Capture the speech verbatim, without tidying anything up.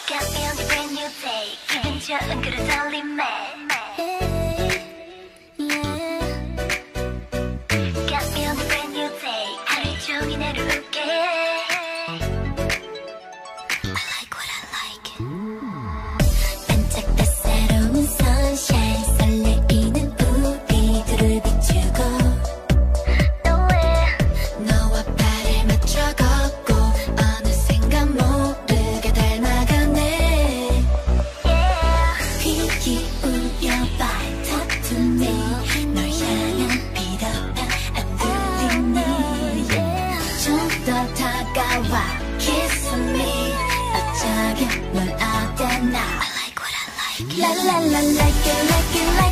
Got me on the brand new day 기분 좋은 그런 설렘에 Got me on the brand new day 하루 종일 나를 웃게 I like what I like 반짝다 새로운 sunshine 설레이는 우리 둘을 비추고 너와 발을 맞춰 걷고 어느샌가 모르게 닮아가네 귀 기울여봐 Talk to me 널 향한 비답한 안들리니 좀 더 다가와 Kiss me 어쩌면 널 알아 now I like what I like La la la like it like it like